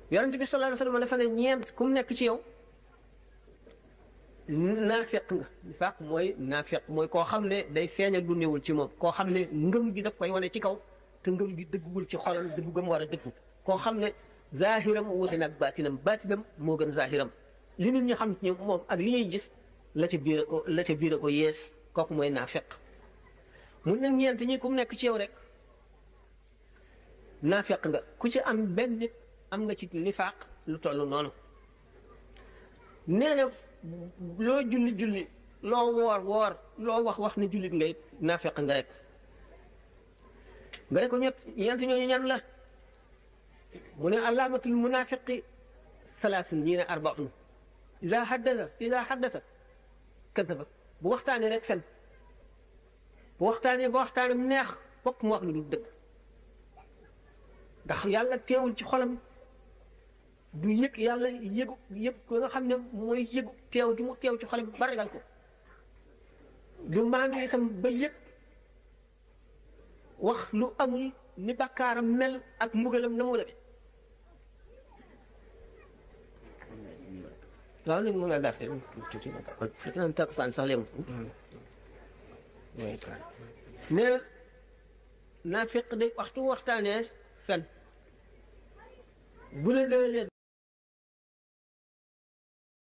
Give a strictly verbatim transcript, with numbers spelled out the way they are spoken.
yonent bi sallallahu alayhi wasallam dafa ne ñeent ku mu nekk ci yow naafeq nga nifaaq mooy naafeq mooy koo xam ne day feeñal lu néewul ci moom koo xam ne ngëm gi daf koy wane ci kaw te ngëm gi dëggul ci xolam dëggu gëm war a dëggu koo xam ne zahiram wuute nag baatinam baatinam moo gën zahiram li nit ñi xam ci moom ak li ñuy gis la ca biir ko la ca biir ko yees kooku mooy naafeq mun nag ñeent ñi ku mu nekk ci yow rek naafeq nga ku ci am benn nit am nga ci nifaaq lu toll noonu nee na loo julli julli loo woor woor loo wax wax ne jullit ngay naafeq nga rek nga ne ko ñett ñeent ñooñu ñan la mu ne alaamatul munaafiqi salaasun ñii ne arbaun ida haddasa ida haddasa kadaba bu waxtaanee rek fen bu waxtaanee ba waxtaanee mu neex fokk mu wax lu dul dëgg ndax yàlla teewul ci xolam du yëg yàlla yëgu yëg ko nga xam ne mooy yëgu teew du mu teew ci xolam ba ragal ko du maa ngi itam ba yëg wax lu amul ni bakkaaram mel ak mbugalam na mu la bi waaw léegi mën naa daal fee tuuti fekk naa takkusaan sax léegi nee na naa fekk de waxtu waxtaanee fen bu la